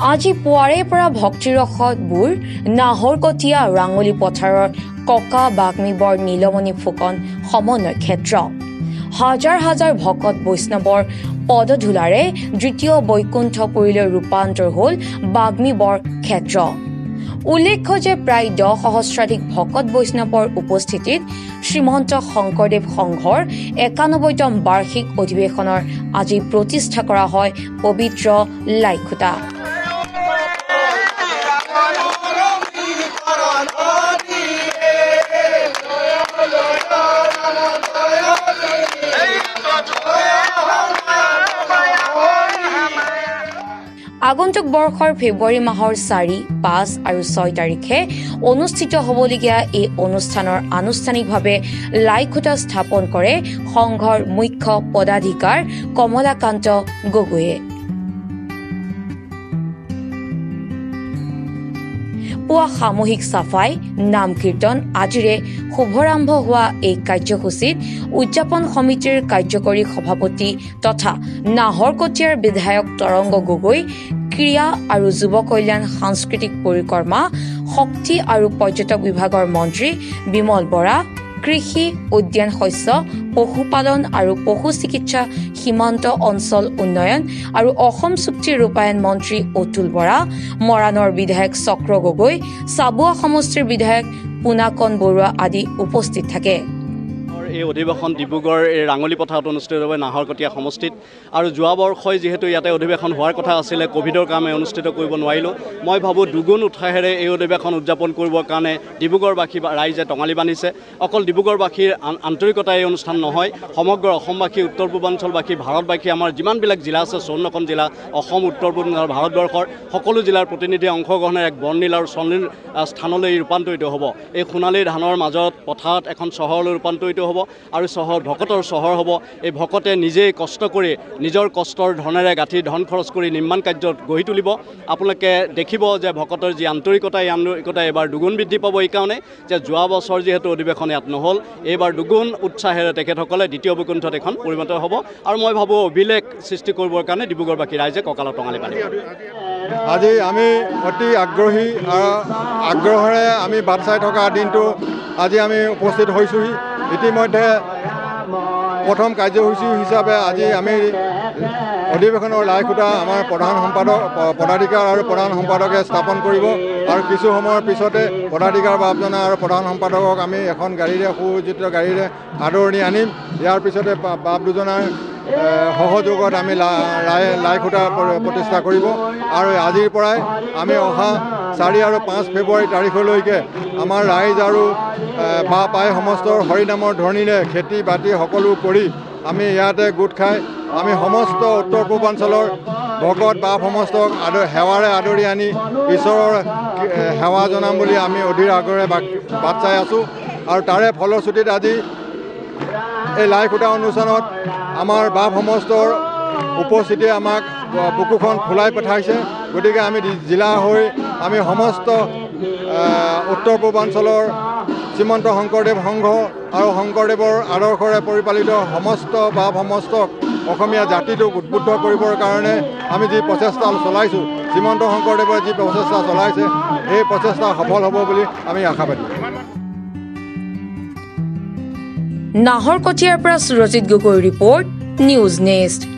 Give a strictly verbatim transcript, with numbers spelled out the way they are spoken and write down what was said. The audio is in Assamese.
আজি পুৱাৰে পৰা ভক্তিৰসত বুৰ নাহৰকটীয়া ৰাঙলী পথাৰৰ ককা বাগ্মীবৰ নীলমণি ফুকন সমন্বয় ক্ষেত্ৰ হাজাৰ হাজাৰ ভকত বৈষ্ণৱৰ পদধূলাৰে দ্বিতীয় বৈকুণ্ঠপুৰীলৈ ৰূপান্তৰ হ'ল বাগ্মীবৰ ক্ষেত্ৰ। উল্লেখ্য যে প্ৰায় দহ সহস্ৰাধিক ভকত বৈষ্ণৱৰ উপস্থিতিত শ্ৰীমন্ত শংকৰদেৱ সংঘৰ একানব্বৈতম বাৰ্ষিক অধিৱেশনৰ আজি প্ৰতিষ্ঠা কৰা হয় পবিত্ৰ লাইখুটা। আগন্তুক বৰ্ষৰ ফেব্ৰুৱাৰী মাহৰ চাৰি পাঁচ আৰু ছয় তাৰিখে অনুষ্ঠিত হ'বলগীয়া এই অনুষ্ঠানৰ আনুষ্ঠানিকভাৱে লাইখুটা স্থাপন কৰে সংঘৰ মুখ্য পদাধিকাৰ কমলাকান্ত গগৈয়ে। পুৱা সামূহিক চাফাই নাম কীৰ্তন আজিৰে শুভাৰম্ভ হোৱা এই কাৰ্যসূচীত উদযাপন সমিতিৰ কাৰ্যকৰী সভাপতি তথা নাহৰকটীয়াৰ বিধায়ক তৰংগ গগৈ, ক্ৰীড়া আৰু যুৱ কল্যাণ সাংস্কৃতিক পৰিক্ৰমা শক্তি আৰু পৰ্যটক বিভাগৰ মন্ত্ৰী বিমল বৰা, কৃষি উদ্যান শস্য পশুপালন আৰু পশু চিকিৎসা সীমান্ত অঞ্চল উন্নয়ন আৰু অসম চুক্তি ৰূপায়ণ মন্ত্ৰী অতুল বৰা, মৰাণৰ বিধায়ক চক্ৰ গগৈ, চাবুৱা সমষ্টিৰ বিধায়ক পুনাকন বৰুৱা আদি উপস্থিত থাকে। এই অধিৱেশন ডিব্ৰুগড় এই ৰাঙলী পথাৰত অনুষ্ঠিত হ'ব নাহৰকটীয়া সমষ্টিত। আৰু যোৱা বৰ্ষই যিহেতু ইয়াতে অধিৱেশন হোৱাৰ কথা আছিলে, ক'ভিডৰ কাৰণে অনুষ্ঠিত কৰিব নোৱাৰিলোঁ। মই ভাবোঁ দুগুণ উৎসাহেৰে এই অধিৱেশন উদযাপন কৰিবৰ কাৰণে ডিব্ৰুগড়বাসী ৰাইজে টঙালি বান্ধিছে। অকল ডিব্ৰুগড়বাসীৰ আন্তৰিকতা এই অনুষ্ঠান নহয়, সমগ্ৰ অসমবাসী, উত্তৰ পূৰ্বাঞ্চলবাসী, ভাৰতবাসী, আমাৰ যিমানবিলাক জিলা আছে চৌৱন্নখন জিলা, অসম, উত্তৰ পূৰ্বাঞ্চল, ভাৰতবৰ্ষৰ সকলো জিলাৰ প্ৰতিনিধিয়ে অংশগ্ৰহণেৰে এক বৰ্ণিল আৰু স্বৰ্ণীল স্থানলৈ ৰূপান্তৰিত হ'ব। এই সোণালী ধানৰ মাজত পথাৰত এখন চহৰলৈ ৰূপান্তৰিত হ'ব আৰু চহৰ ভকতৰ চহৰ হ'ব। এই ভকতে নিজেই কষ্ট কৰি নিজৰ কষ্টৰ ধনেৰে গাঁঠি ধন খৰচ কৰি নিৰ্মাণ কাৰ্যত গঢ়ি তুলিব। আপোনালোকে দেখিব যে ভকতৰ যি আন্তৰিকতা, এই আন্তৰিকতা এইবাৰ দুগুণ বৃদ্ধি পাব। এইকাৰণে যে যোৱা বছৰ যিহেতু অধিৱেশন ইয়াত নহ'ল, এইবাৰ দুগুণ উৎসাহেৰে তেখেতসকলে দ্বিতীয় বৈকুণ্ঠত এখন পৰিণত হ'ব। আৰু মই ভাবোঁ অভিলেখ সৃষ্টি কৰিবৰ কাৰণে ডিব্ৰুগড়বাসী ৰাইজে কঁকালত টঙালি বান্ধিব। আজি আমি অতি আগ্ৰহী আগ্ৰহেৰে আমি বাট চাই থকা দিনটো আজি আমি উপস্থিত হৈছোঁহি। ইতিমধ্যে প্ৰথম কাৰ্যসূচী হিচাপে আজি আমি অধিৱেশনৰ লাইখুটা আমাৰ প্ৰধান সম্পাদক পদাধিকাৰ আৰু প্ৰধান সম্পাদকে স্থাপন কৰিব আৰু কিছু সময়ৰ পিছতে পদাধিকাৰ বাপজনা আৰু প্ৰধান সম্পাদকক আমি এখন গাড়ীৰে সুসজ্জিত গাড়ীৰে আদৰণি আনিম। ইয়াৰ পিছতে বাপ দুজনাৰ সহযোগত আমি লাই লাইখুটা প্ৰতিষ্ঠা কৰিব আৰু আজিৰ পৰাই আমি অহা চাৰি আৰু পাঁচ ফেব্ৰুৱাৰী তাৰিখলৈকে আমাৰ ৰাইজ আৰু বা পাই সমস্তৰ হৰিনামৰ ধ্বনিৰে খেতি বাতি সকলো কৰি আমি ইয়াতে গোট খাই আমি সমস্ত উত্তৰ পূৰ্বাঞ্চলৰ ভকত বা সমস্তক আদ সেৱাৰে আদৰি আনি ঈশ্বৰৰ সেৱা জনাম বুলি আমি অধীৰ আগ্ৰহেৰে বাট চাই আছোঁ। আৰু তাৰে ফলশ্ৰুতিত আজি এই লাইখুটা অনুষ্ঠানত আমাৰ বাপ সমস্তৰ উপস্থিতিয়ে আমাক বুকুখন ফুলাই পঠাইছে। গতিকে আমি জিলা হৈ আমি সমস্ত উত্তৰ পূৰ্বাঞ্চলৰ শ্ৰীমন্ত শংকৰদেৱ সংঘ আৰু শংকৰদেৱৰ আদৰ্শৰে পৰিপালিত সমস্ত বাপ সমস্তক অসমীয়া জাতিটোক উদ্বুদ্ধ কৰিবৰ কাৰণে আমি যি প্ৰচেষ্টা চলাইছোঁ, শ্ৰীমন্ত শংকৰদেৱে যি প্ৰচেষ্টা চলাইছে, সেই প্ৰচেষ্টা সফল হ'ব বুলি আমি আশাবাদী। নাহৰকটীয়াৰ পৰা সুৰজিত গগৈৰ ৰিপৰ্ট, নিউজ নেক্সট।